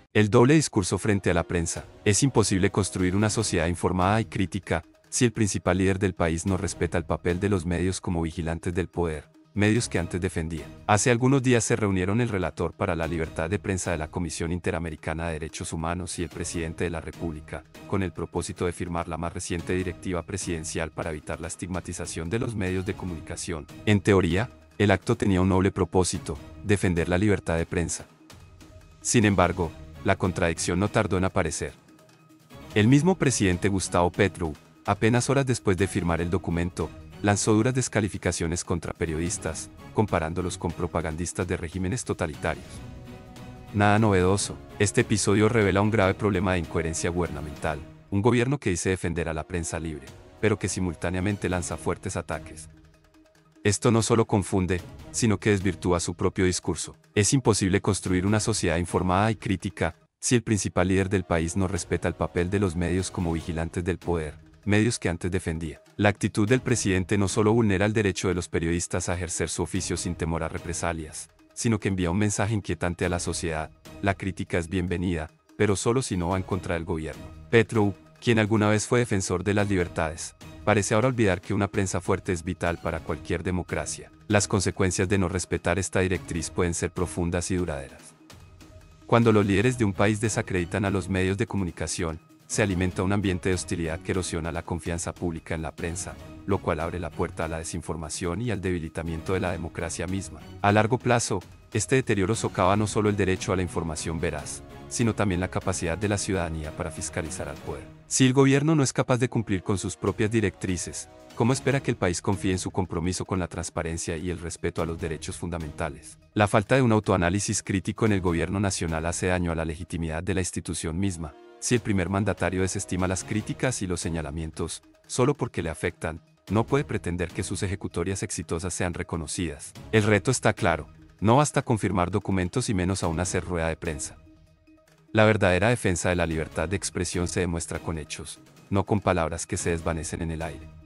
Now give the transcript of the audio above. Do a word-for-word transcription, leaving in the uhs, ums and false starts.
El doble discurso frente a la prensa. Es imposible construir una sociedad informada y crítica si el principal líder del país no respeta el papel de los medios como vigilantes del poder, medios que antes defendía. Hace algunos días se reunieron el relator para la libertad de prensa de la Comisión Interamericana de Derechos Humanos y el presidente de la República, con el propósito de firmar la más reciente directiva presidencial para evitar la estigmatización de los medios de comunicación. En teoría, el acto tenía un noble propósito: defender la libertad de prensa. Sin embargo, la contradicción no tardó en aparecer. El mismo presidente Gustavo Petro, apenas horas después de firmar el documento, lanzó duras descalificaciones contra periodistas, comparándolos con propagandistas de regímenes totalitarios. Nada novedoso, este episodio revela un grave problema de incoherencia gubernamental, un gobierno que dice defender a la prensa libre, pero que simultáneamente lanza fuertes ataques. Esto no solo confunde, sino que desvirtúa su propio discurso. Es imposible construir una sociedad informada y crítica si el principal líder del país no respeta el papel de los medios como vigilantes del poder, medios que antes defendía. La actitud del presidente no solo vulnera el derecho de los periodistas a ejercer su oficio sin temor a represalias, sino que envía un mensaje inquietante a la sociedad: la crítica es bienvenida, pero solo si no va en contra del gobierno. Petro, quien alguna vez fue defensor de las libertades, parece ahora olvidar que una prensa fuerte es vital para cualquier democracia. Las consecuencias de no respetar esta directriz pueden ser profundas y duraderas. Cuando los líderes de un país desacreditan a los medios de comunicación, se alimenta un ambiente de hostilidad que erosiona la confianza pública en la prensa, lo cual abre la puerta a la desinformación y al debilitamiento de la democracia misma. A largo plazo, este deterioro socava no solo el derecho a la información veraz, sino también la capacidad de la ciudadanía para fiscalizar al poder. Si el gobierno no es capaz de cumplir con sus propias directrices, ¿cómo espera que el país confíe en su compromiso con la transparencia y el respeto a los derechos fundamentales? La falta de un autoanálisis crítico en el gobierno nacional hace daño a la legitimidad de la institución misma. Si el primer mandatario desestima las críticas y los señalamientos, solo porque le afectan, no puede pretender que sus ejecutorias exitosas sean reconocidas. El reto está claro: no basta confirmar documentos y menos aún hacer rueda de prensa. La verdadera defensa de la libertad de expresión se demuestra con hechos, no con palabras que se desvanecen en el aire.